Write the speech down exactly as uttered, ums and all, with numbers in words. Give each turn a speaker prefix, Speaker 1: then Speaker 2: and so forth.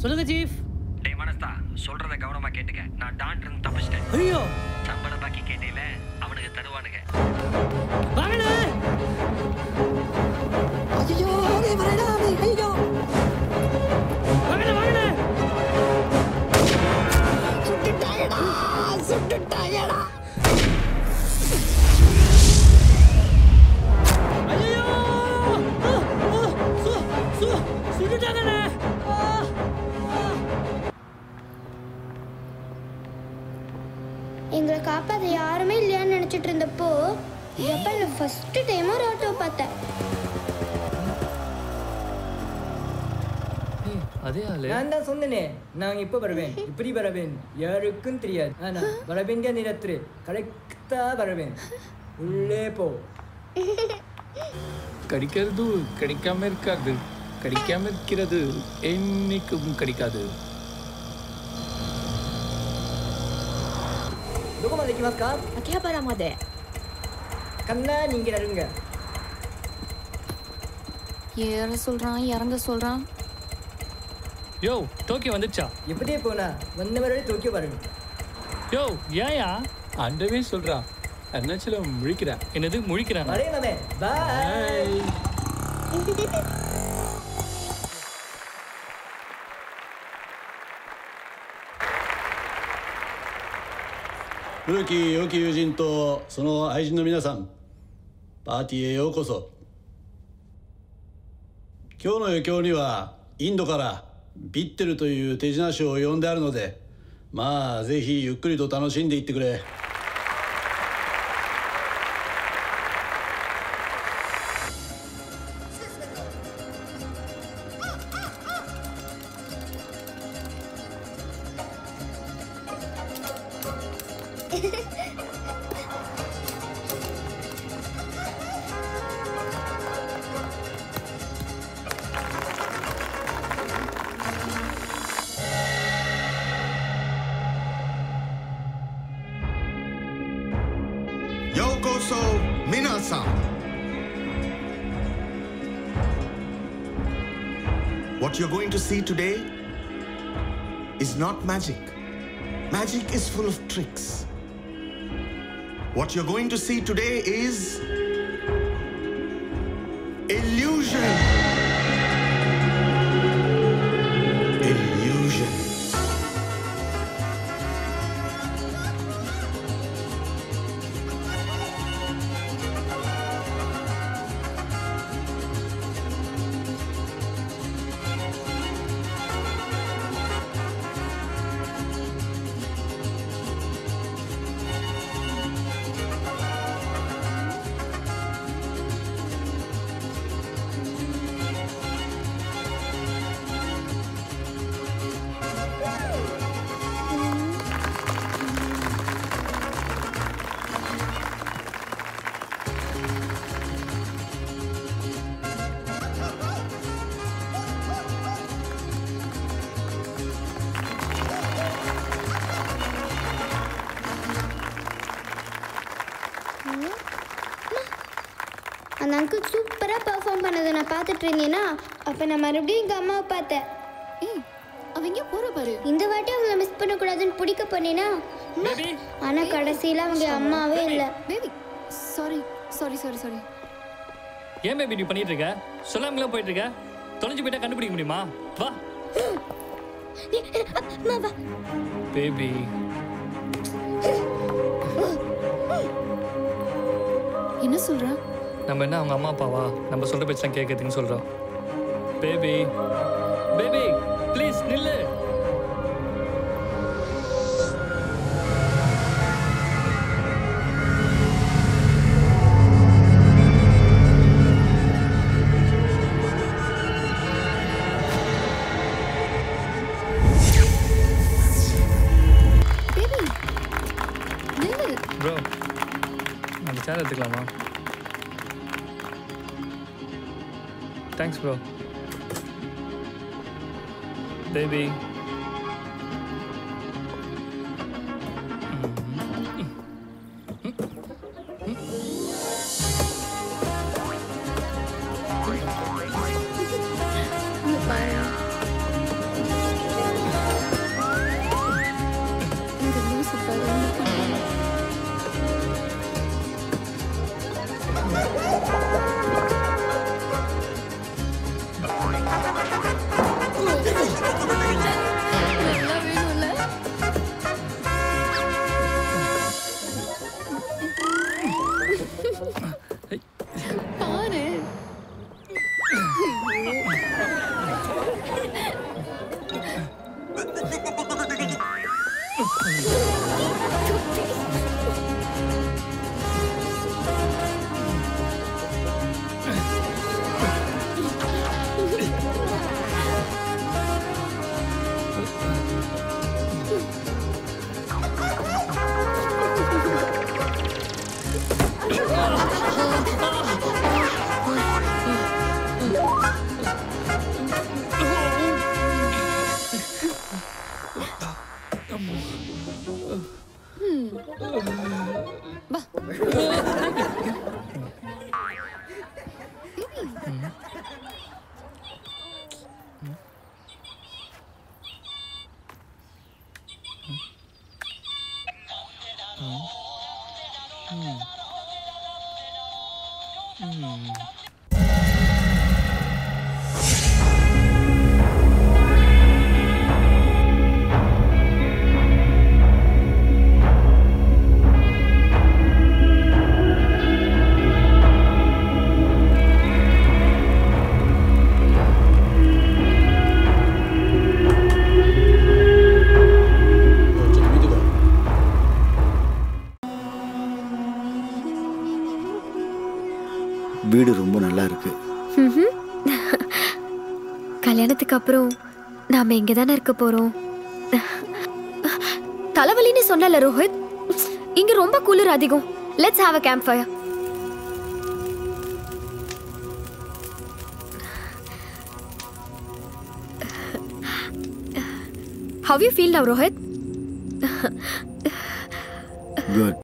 Speaker 1: சொல்லுங்க சீஃப்.
Speaker 2: டேய் மனஸ்தா, சொல்றத கவனமா கேட்டுக்க. நான் டாக்டர் இருந்து தப்பிச்சிட்டேன்.
Speaker 1: ஐயோ,
Speaker 2: சம்பள பாக்கி கேட்டேல, அவனுக்கு தருவானுங்க.
Speaker 1: வாங்கடா.
Speaker 3: ஐயோ, ஓடி வரடா நீ. ஐயோ.
Speaker 1: வாங்கடா வாங்கடா.
Speaker 3: சுட்டுட்டாயடா. சுட்டுட்டாயடா.
Speaker 1: ஐயோ. சு சு சுட்டுட்டாங்கடா.
Speaker 4: எங்களை காப்பாற்ற யாருமே இல்லையான்னு நினச்சிட்டு இருந்தப்போ ஜப்பானில் ஃபஸ்ட்டு டைம் ஒரு ஆட்டோ பார்த்தேன்.
Speaker 1: அதே ஆளு.
Speaker 5: நான் தான் சொன்னேனே, நான் இப்போ வருவேன், இப்படி வருவேன், யாருக்கும் தெரியாது. ஆனா வர வேண்டிய நேரத்தில் கரெக்டா வருவேன். உள்ளே போ.
Speaker 6: கிடைக்கிறது கிடைக்காம இருக்காது, கிடைக்காம இருக்கிறது என்னைக்கும் கிடைக்காது.
Speaker 5: どこまで行きますか？
Speaker 3: 秋葉原まで。
Speaker 5: கண்ணா நீங்க இருங்க.
Speaker 7: ஏற சொல்றான், இறங்க சொல்றான்.
Speaker 1: யோ, டோக்கியோ வந்துச்சா?
Speaker 5: எப்படியே போனா வந்த வரை டோக்கியோ வருவேன்.
Speaker 1: யோ, ஏயா?
Speaker 6: ஆண்டவே சொல்றா, அருணாச்சலம் முழிக்கிறா.
Speaker 1: என்னது முழிக்கிறான்?
Speaker 5: வரேன் மாமே. Bye.
Speaker 8: 古き良き友人とその愛人の皆さん、パーティーへようこそ。今日の余興にはインドからビッテルという手品師を呼んであるので、まあぜひゆっくりと楽しんでいってくれ。
Speaker 9: Yokoso minasan. What you're going to see today is not magic. Magic is full of tricks. What you're going to see today is illusion. Illusion.
Speaker 4: அந்த அங்கிள் சூப்பராக பெர்ஃபார்ம் பண்ணதை நான் பார்த்துட்டு இருந்தேன்னா அப்போ நான் மறுபடியும் எங்கள் அம்மாவை பார்த்தேன்.
Speaker 7: ஏய், அவன் எங்கே போகிற பாரு.
Speaker 4: இந்த வாட்டி அவங்கள மிஸ் பண்ணக்கூடாதுன்னு பிடிக்க பண்ணினா, ஆனால் கடைசியில் அவங்க அம்மாவே இல்லை.
Speaker 7: Baby sorry sorry sorry sorry.
Speaker 1: ஏன் பேபி நீ பண்ணிட்டு இருக்க? சொல்லாமலாம் போயிட்டு இருக்க? தொலைஞ்சு போயிட்டா கண்டுபிடிக்க முடியுமா? வா பேபி.
Speaker 7: என்ன சொல்ற?
Speaker 1: நம்ம என்ன அவங்க அம்மா அப்பாவா? நம்ம சொல்ற பேச்சு தான் கேட்கறதுன்னு சொல்றோம். பேபி பேபி ப்ளீஸ் நில்லு.
Speaker 7: பேபி நில்லு.
Speaker 1: ப்ரோ நம்ம சேர் எடுத்துக்கலாமா? Thanks bro. பேபி
Speaker 10: வீடு ரொம்ப நல்லா இருக்கு.
Speaker 11: கல்யாணத்துக்கு அப்புறம் நாம இங்க தானே இருக்க போறோம். தலைவலின்னு சொன்னல ரோஹித், இங்க ரொம்ப குளிர் அதிகம். Let's have a campfire. How you feel now, Rohit?
Speaker 10: Good.